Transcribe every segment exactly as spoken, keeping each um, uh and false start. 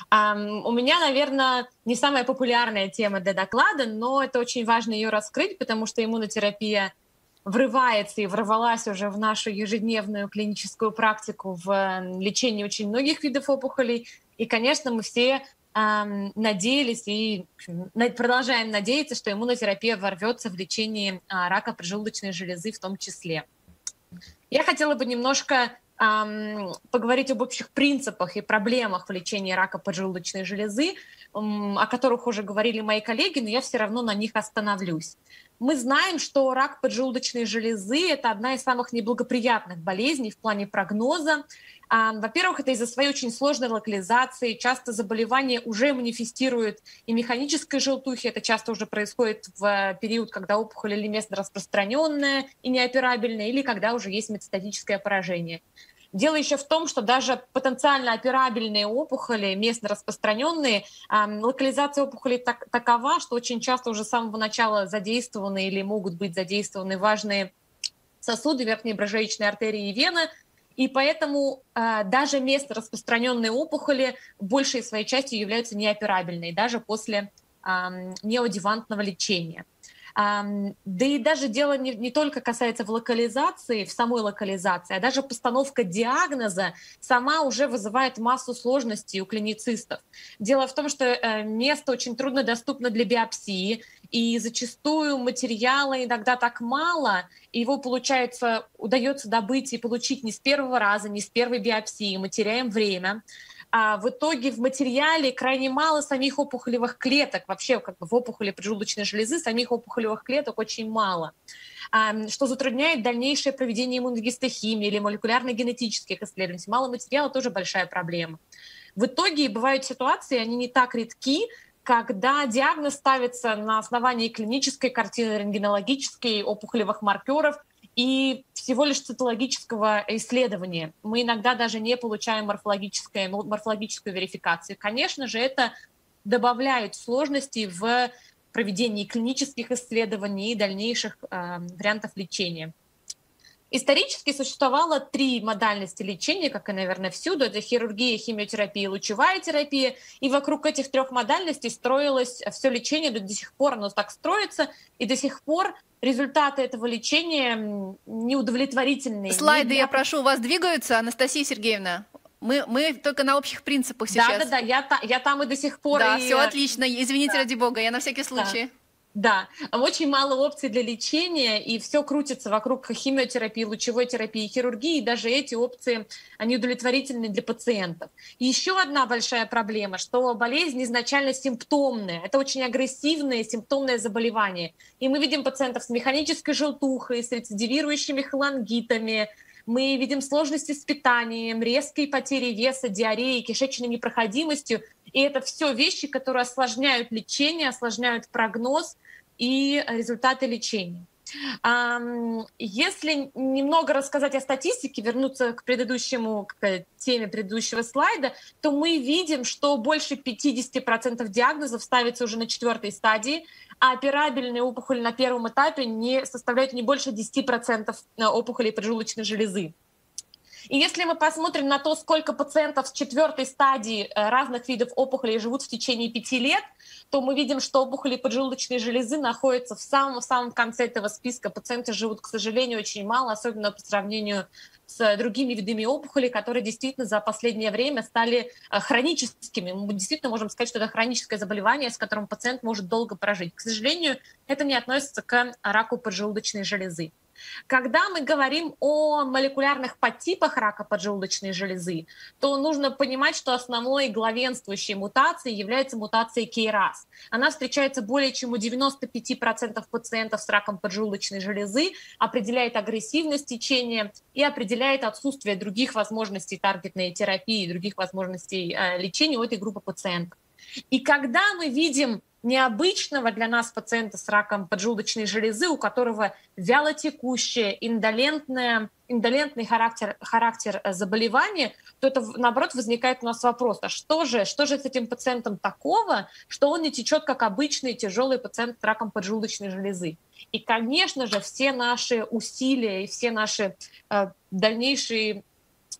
У меня, наверное, не самая популярная тема для доклада, но это очень важно ее раскрыть, потому что иммунотерапия врывается и ворвалась уже в нашу ежедневную клиническую практику в лечении очень многих видов опухолей. И, конечно, мы все эм, надеялись и продолжаем надеяться, что иммунотерапия ворвется в лечение а, рака поджелудочной железы в том числе. Я хотела бы немножко эм, поговорить об общих принципах и проблемах в лечении рака поджелудочной железы, эм, о которых уже говорили мои коллеги, но я все равно на них остановлюсь. Мы знаем, что рак поджелудочной железы — это одна из самых неблагоприятных болезней в плане прогноза. Во-первых, это из-за своей очень сложной локализации. Часто заболевание уже манифестирует и механической желтухи. Это часто уже происходит в период, когда опухоль или местно распространенная и неоперабельная, или когда уже есть метастатическое поражение. Дело еще в том, что даже потенциально операбельные опухоли, местно распространенные, э, локализация опухолей так, такова, что очень часто уже с самого начала задействованы или могут быть задействованы важные сосуды верхней брожеечной артерии и вены, и поэтому э, даже местно распространенные опухоли большей своей частью являются неоперабельной, даже после э, неоадъювантного лечения. Да и даже дело не, не только касается в локализации, в самой локализации, а даже постановка диагноза сама уже вызывает массу сложностей у клиницистов. Дело в том, что место очень трудно доступно для биопсии, и зачастую материала иногда так мало, и его, получается, удается добыть и получить не с первого раза, не с первой биопсии, мы теряем время. А в итоге в материале крайне мало самих опухолевых клеток. Вообще как бы в опухоли поджелудочной железы самих опухолевых клеток очень мало, что затрудняет дальнейшее проведение иммуногистохимии или молекулярно-генетических исследований. Мало материала — тоже большая проблема. В итоге бывают ситуации, они не так редки, когда диагноз ставится на основании клинической картины, рентгенологической, опухолевых маркеров и всего лишь цитологического исследования. Мы иногда даже не получаем морфологическую, морфологическую верификацию. Конечно же, это добавляет сложностей в проведении клинических исследований и дальнейших э, вариантов лечения. Исторически существовало три модальности лечения, как и, наверное, всюду. Это хирургия, химиотерапия, лучевая терапия. И вокруг этих трех модальностей строилось все лечение, до сих пор оно так строится, и до сих пор результаты этого лечения неудовлетворительные. Слайды, не... я прошу, у вас двигаются, Анастасия Сергеевна? Мы, мы только на общих принципах сейчас. Да-да-да, я, я там и до сих пор. Да, и... все отлично. Извините, да. Ради бога, я на всякий случай. Да. Да, очень мало опций для лечения, и все крутится вокруг химиотерапии, лучевой терапии, хирургии, и даже эти опции, они удовлетворительны для пациентов. И еще одна большая проблема, что болезнь изначально симптомная, это очень агрессивное симптомное заболевание. И мы видим пациентов с механической желтухой, с рецидивирующими холангитами, мы видим сложности с питанием, резкой потерей веса, диареей, кишечной непроходимостью. И это все вещи, которые осложняют лечение, осложняют прогноз и результаты лечения. Если немного рассказать о статистике, вернуться к предыдущему, к теме предыдущего слайда, то мы видим, что больше пятьдесят процентов диагнозов ставится уже на четвертой стадии, а операбельные опухоли на первом этапе не составляют не больше десяти процентов опухолей поджелудочной железы. И если мы посмотрим на то, сколько пациентов с четвертой стадии разных видов опухолей живут в течение пяти лет, то мы видим, что опухоли поджелудочной железы находятся в самом-самом конце этого списка. Пациенты живут, к сожалению, очень мало, особенно по сравнению с другими видами опухолей, которые действительно за последнее время стали хроническими. Мы действительно можем сказать, что это хроническое заболевание, с которым пациент может долго прожить. К сожалению, это не относится к раку поджелудочной железы. Когда мы говорим о молекулярных подтипах рака поджелудочной железы, то нужно понимать, что основной главенствующей мутацией является мутация кей рас. Она встречается более чем у девяноста пяти процентов пациентов с раком поджелудочной железы, определяет агрессивность течения и определяет отсутствие других возможностей таргетной терапии, других возможностей э, лечения у этой группы пациентов. И когда мы видим необычного для нас пациента с раком поджелудочной железы, у которого вялотекущее, индолентное, индолентный характер, характер заболевания, то это, наоборот, возникает у нас вопрос, а что же, что же с этим пациентом такого, что он не течет, как обычный тяжелый пациент с раком поджелудочной железы? И, конечно же, все наши усилия и все наши э, дальнейшие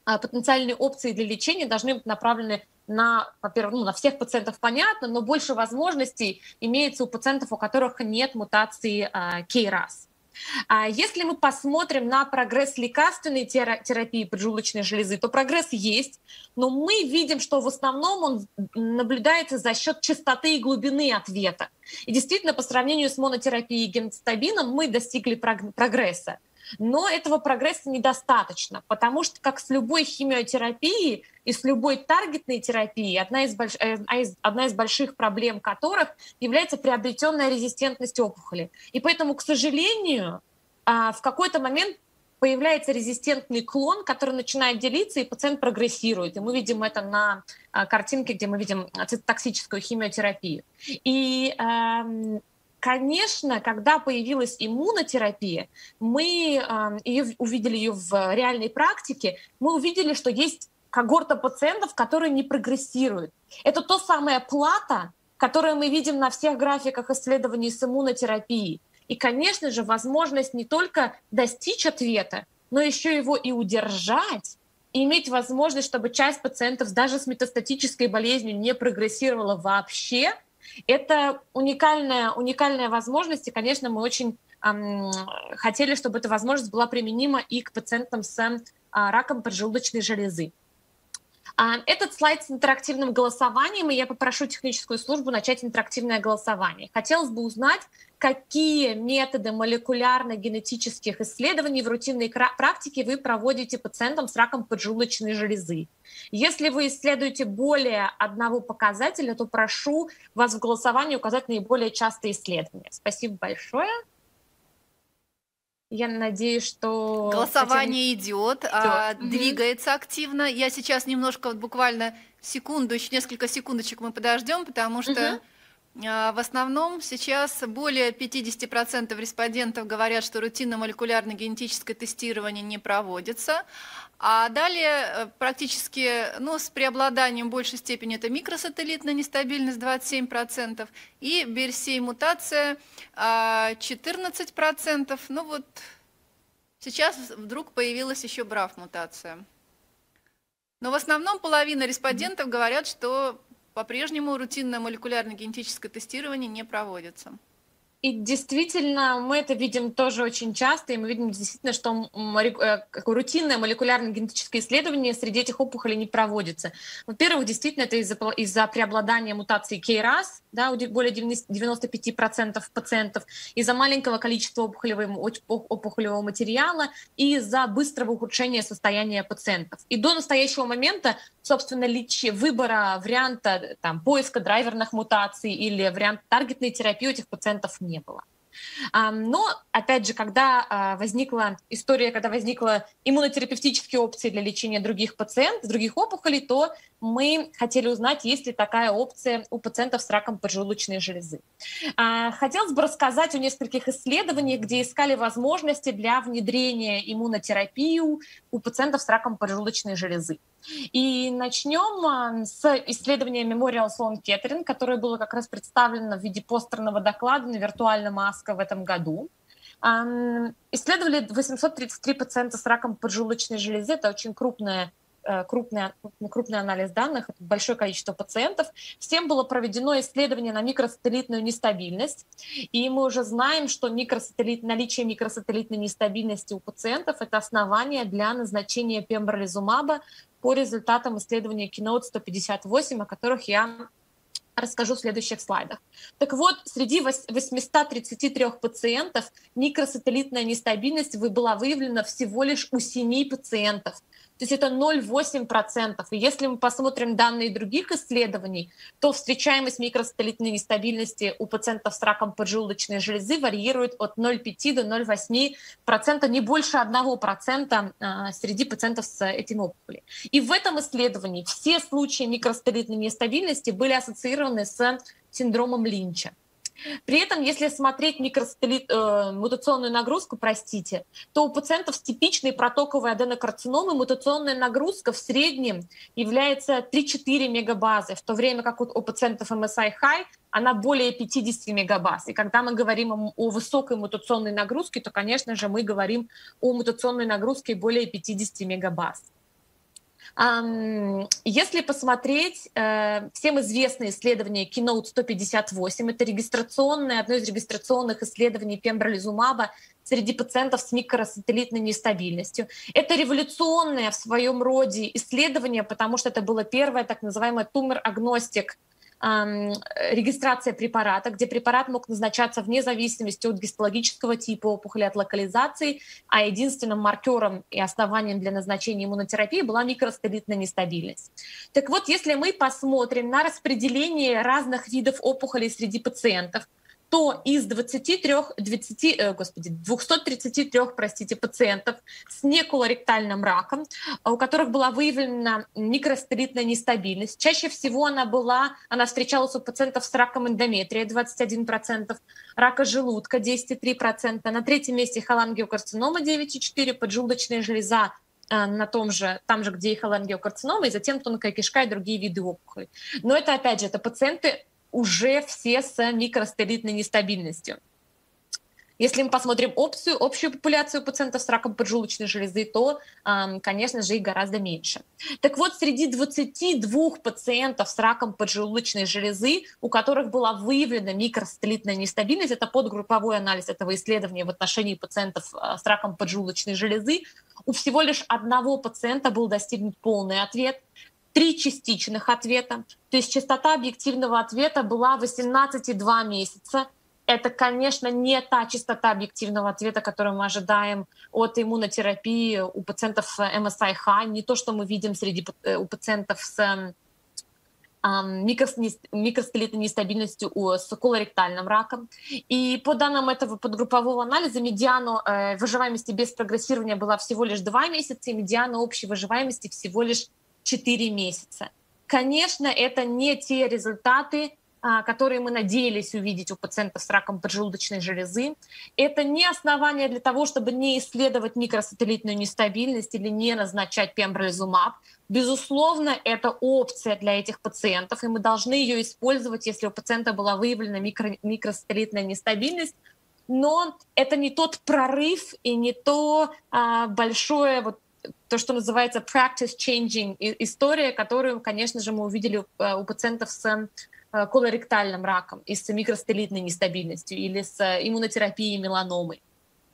потенциальные опции для лечения должны быть направлены на, во-первых, ну, на всех пациентов, понятно, но больше возможностей имеется у пациентов, у которых нет мутации э, кей рас. А если мы посмотрим на прогресс лекарственной терапии поджелудочной железы, то прогресс есть, но мы видим, что в основном он наблюдается за счет частоты и глубины ответа. И действительно, по сравнению с монотерапией и гемостабином мы достигли прогресса. Но этого прогресса недостаточно, потому что, как с любой химиотерапией и с любой таргетной терапией, одна из, больш... одна из больших проблем которых является приобретенная резистентность опухоли. И поэтому, к сожалению, в какой-то момент появляется резистентный клон, который начинает делиться, и пациент прогрессирует. И мы видим это на картинке, где мы видим цитотоксическую химиотерапию. И конечно, когда появилась иммунотерапия, мы э, ее, увидели ее в реальной практике, мы увидели, что есть когорта пациентов, которые не прогрессируют. Это то самое плата, которое мы видим на всех графиках исследований с иммунотерапией. И, конечно же, возможность не только достичь ответа, но еще его и удержать, и иметь возможность, чтобы часть пациентов даже с метастатической болезнью не прогрессировала вообще. Это уникальная, уникальная возможность, и, конечно, мы очень эм, хотели, чтобы эта возможность была применима и к пациентам с э, раком поджелудочной железы. А, этот слайд с интерактивным голосованием, и я попрошу техническую службу начать интерактивное голосование. Хотелось бы узнать, какие методы молекулярно-генетических исследований в рутинной практике вы проводите пациентам с раком поджелудочной железы. Если вы исследуете более одного показателя, то прошу вас в голосовании указать наиболее частые исследования. Спасибо большое. Я надеюсь, что... Голосование Татьяна... идет, идет. А, угу. Двигается активно. Я сейчас немножко, вот буквально секунду, еще несколько секундочек мы подождем, потому что... Угу. В основном сейчас более пятьдесят процентов респондентов говорят, что рутинно-молекулярно-генетическое тестирование не проводится. А далее практически, ну, с преобладанием в большей степени это микросателлитная нестабильность двадцать семь процентов и би эр си эй-мутация четырнадцать процентов. Ну вот сейчас вдруг появилась еще браф-мутация. Но в основном половина респондентов говорят, что по-прежнему рутинное молекулярно-генетическое тестирование не проводится. И действительно, мы это видим тоже очень часто, и мы видим действительно, что рутинное молекулярно-генетическое исследование среди этих опухолей не проводится. Во-первых, действительно, это из-за из-за преобладания мутации кей рас, да, у более девяноста пяти процентов пациентов, из-за маленького количества опухолевого, опухолевого материала и из-за быстрого ухудшения состояния пациентов. И до настоящего момента, собственно, выбора варианта там, поиска драйверных мутаций или варианта таргетной терапии у этих пациентов нет. не было. Но, опять же, когда возникла история, когда возникла иммунотерапевтические опции для лечения других пациентов, других опухолей, то мы хотели узнать, есть ли такая опция у пациентов с раком поджелудочной железы. Хотелось бы рассказать о нескольких исследованиях, где искали возможности для внедрения иммунотерапии у пациентов с раком поджелудочной железы. И начнем с исследования Memorial Sloan Kettering, которое было как раз представлено в виде постерного доклада на виртуальном АСКО в этом году. Исследовали восемьсот тридцать три пациента с раком поджелудочной железы. Это очень крупная Крупный, крупный анализ данных, это большое количество пациентов. Всем было проведено исследование на микросателлитную нестабильность. И мы уже знаем, что микросателлит, наличие микросателлитной нестабильности у пациентов — это основание для назначения пембролизумаба по результатам исследования Keynote сто пятьдесят восемь, о которых я расскажу в следующих слайдах. Так вот, среди восьмисот тридцати трёх пациентов микросателлитная нестабильность была выявлена всего лишь у семи пациентов. То есть это ноль целых восемь десятых процента. И если мы посмотрим данные других исследований, то встречаемость микросателлитной нестабильности у пациентов с раком поджелудочной железы варьирует от ноль целых пяти десятых до ноль целых восьми десятых процента, не больше одного процента среди пациентов с этим опухолью. И в этом исследовании все случаи микросателлитной нестабильности были ассоциированы с синдромом Линча. При этом, если смотреть микросателлит, э, мутационную нагрузку, простите, то у пациентов с типичной протоковой аденокарциномой мутационная нагрузка в среднем является три-четыре мегабазы, в то время как у, у пациентов эм эс ай-High она более пятидесяти мегабаз. И когда мы говорим о, о высокой мутационной нагрузке, то, конечно же, мы говорим о мутационной нагрузке более пятидесяти мегабаз. Если посмотреть э, всем известное исследование Keynote сто пятьдесят восемь, это регистрационное, одно из регистрационных исследований пембролизумаба среди пациентов с микросателлитной нестабильностью. Это революционное в своем роде исследование, потому что это было первое так называемое тумор-агностик регистрация препарата, где препарат мог назначаться вне зависимости от гистологического типа опухоли, от локализации, а единственным маркером и основанием для назначения иммунотерапии была микросателлитная нестабильность. Так вот, если мы посмотрим на распределение разных видов опухолей среди пациентов, то из двадцати трёх, двадцати, э, господи, двухсот тридцати трёх, простите, пациентов с неколоректальным раком, у которых была выявлена микросателлитная нестабильность, чаще всего она была, она встречалась у пациентов с раком эндометрия двадцать один процент, рака желудка десять целых три десятых процента, на третьем месте холангиокарцинома девять целых четыре десятых процента, поджелудочная железа на том же, там же, где и холангиокарцинома, и затем тонкая кишка и другие виды опухолей. Но это, опять же, это пациенты уже все с микросателлитной нестабильностью. Если мы посмотрим общую, общую популяцию пациентов с раком поджелудочной железы, то, конечно же, их гораздо меньше. Так вот, среди двадцати двух пациентов с раком поджелудочной железы, у которых была выявлена микросателлитная нестабильность, это подгрупповой анализ этого исследования в отношении пациентов с раком поджелудочной железы, у всего лишь одного пациента был достигнут полный ответ, три частичных ответа, то есть частота объективного ответа была восемнадцать целых два десятых месяца. Это, конечно, не та частота объективного ответа, которую мы ожидаем от иммунотерапии у пациентов эм эс ай-High, не то, что мы видим среди у пациентов с микросателлитной нестабильностью с колоректальным раком. И по данным этого подгруппового анализа медиана э, выживаемости без прогрессирования была всего лишь два месяца, и медиана общей выживаемости всего лишь четыре месяца. Конечно, это не те результаты, которые мы надеялись увидеть у пациентов с раком поджелудочной железы. Это не основание для того, чтобы не исследовать микросателлитную нестабильность или не назначать пембролизумаб. Безусловно, это опция для этих пациентов, и мы должны ее использовать, если у пациента была выявлена микро, микросателлитная нестабильность. Но это не тот прорыв и не то а, большое вот, то, что называется practice-changing история, которую, конечно же, мы увидели у пациентов с колоректальным раком и с микросателлитной нестабильностью или с иммунотерапией меланомы.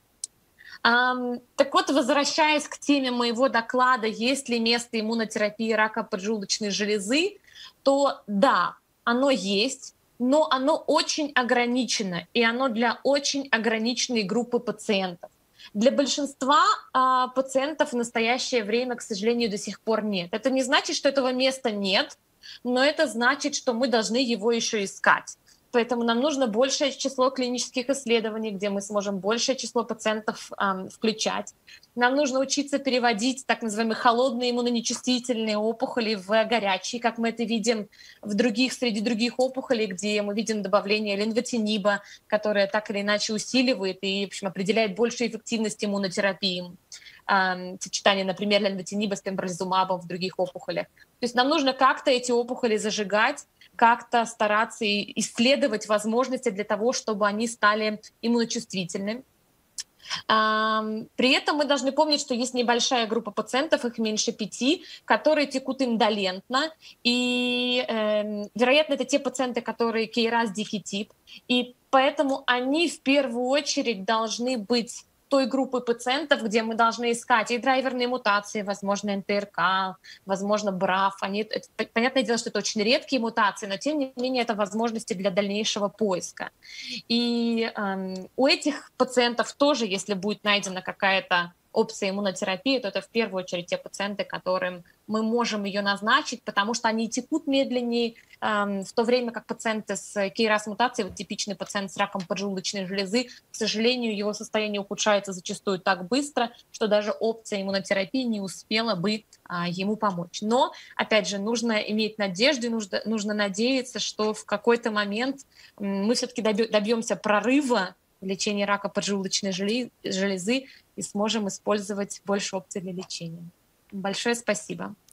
Так вот, возвращаясь к теме моего доклада, есть ли место иммунотерапии рака поджелудочной железы, то да, оно есть, но оно очень ограничено, и оно для очень ограниченной группы пациентов. Для большинства а, пациентов в настоящее время, к сожалению, до сих пор нет. Это не значит, что этого места нет, но это значит, что мы должны его еще искать. Поэтому нам нужно большее число клинических исследований, где мы сможем большее число пациентов э, включать. Нам нужно учиться переводить так называемые холодные иммунонечувствительные опухоли в горячие, как мы это видим в других, среди других опухолей, где мы видим добавление ленвотиниба, которое так или иначе усиливает и, в общем, определяет большую эффективность иммунотерапии. Сочетание, например, ленвотиниба с пембролизумабом в других опухолях. То есть нам нужно как-то эти опухоли зажигать, как-то стараться исследовать возможности для того, чтобы они стали иммуночувствительными. При этом мы должны помнить, что есть небольшая группа пациентов, их меньше пяти, которые текут индолентно. И, э, вероятно, это те пациенты, которые кейрас дикий тип. И поэтому они в первую очередь должны быть той группы пациентов, где мы должны искать и драйверные мутации, возможно, эн тэ эр ка, возможно, браф. Они, это, понятное дело, что это очень редкие мутации, но тем не менее это возможности для дальнейшего поиска. И эм, у этих пациентов тоже, если будет найдена какая-то опция иммунотерапии, то это в первую очередь те пациенты, которым мы можем ее назначить, потому что они текут медленнее, эм, в то время как пациенты с кейрас-мутацией, вот типичный пациент с раком поджелудочной железы, к сожалению, его состояние ухудшается зачастую так быстро, что даже опция иммунотерапии не успела бы а, ему помочь. Но, опять же, нужно иметь надежду, нужно, нужно надеяться, что в какой-то момент мы все-таки добьемся прорыва в лечении рака поджелудочной железы и сможем использовать больше опций для лечения. Большое спасибо.